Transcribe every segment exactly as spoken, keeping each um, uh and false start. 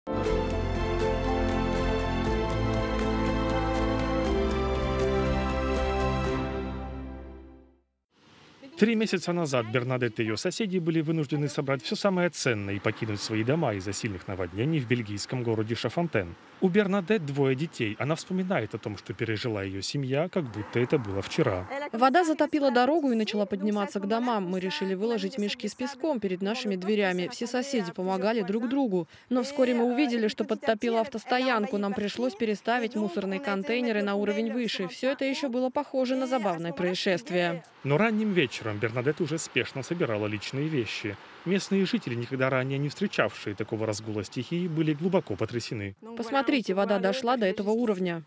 Три месяца назад Бернадетт и ее соседи были вынуждены собрать все самое ценное и покинуть свои дома из-за сильных наводнений в бельгийском городе Шафонтен. У Бернадетт двое детей. Она вспоминает о том, что пережила ее семья, как будто это было вчера. Вода затопила дорогу и начала подниматься к домам. Мы решили выложить мешки с песком перед нашими дверями. Все соседи помогали друг другу. Но вскоре мы увидели, что подтопило автостоянку. Нам пришлось переставить мусорные контейнеры на уровень выше. Все это еще было похоже на забавное происшествие. Но ранним вечером Бернадетт уже спешно собирала личные вещи. Местные жители, никогда ранее не встречавшие такого разгула стихии, были глубоко потрясены. Посмотрите, вода дошла до этого уровня.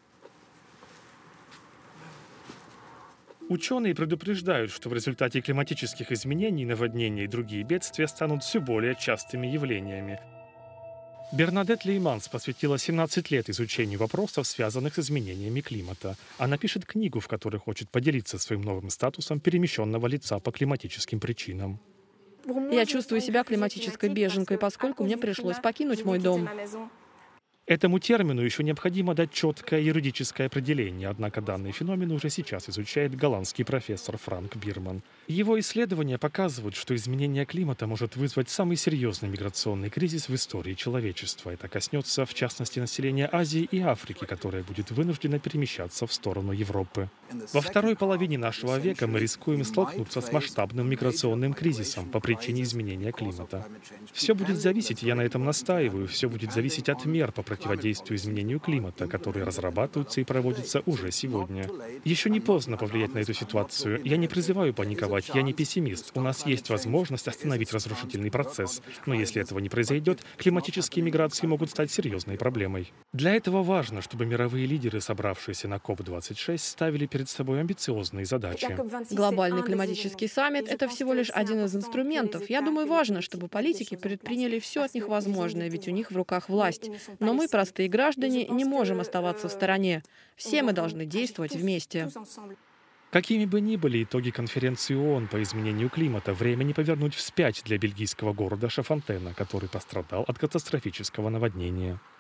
Ученые предупреждают, что в результате климатических изменений, наводнения и другие бедствия станут все более частыми явлениями. Бернадетт Лейманс посвятила семнадцать лет изучению вопросов, связанных с изменениями климата. Она пишет книгу, в которой хочет поделиться своим новым статусом перемещенного лица по климатическим причинам. Я чувствую себя климатической беженкой, поскольку мне пришлось покинуть мой дом. Этому термину еще необходимо дать четкое юридическое определение, однако данный феномен уже сейчас изучает голландский профессор Франк Бирман. Его исследования показывают, что изменение климата может вызвать самый серьезный миграционный кризис в истории человечества. Это коснется, в частности, населения Азии и Африки, которое будет вынуждено перемещаться в сторону Европы. Во второй половине нашего века мы рискуем столкнуться с масштабным миграционным кризисом по причине изменения климата. Все будет зависеть, я на этом настаиваю, все будет зависеть от мер по противодействию изменению климата, которые разрабатываются и проводятся уже сегодня. Еще не поздно повлиять на эту ситуацию. Я не призываю паниковать, я не пессимист. У нас есть возможность остановить разрушительный процесс. Но если этого не произойдет, климатические миграции могут стать серьезной проблемой. Для этого важно, чтобы мировые лидеры, собравшиеся на коп двадцать шесть, ставили перед собой амбициозные задачи. Глобальный климатический саммит – это всего лишь один из инструментов. Я думаю, важно, чтобы политики предприняли все от них возможное, ведь у них в руках власть. Но мы, простые граждане, не можем оставаться в стороне. Все мы должны действовать вместе. Какими бы ни были итоги конференции ООН по изменению климата, время не повернуть вспять для бельгийского города Шафонтена, который пострадал от катастрофического наводнения.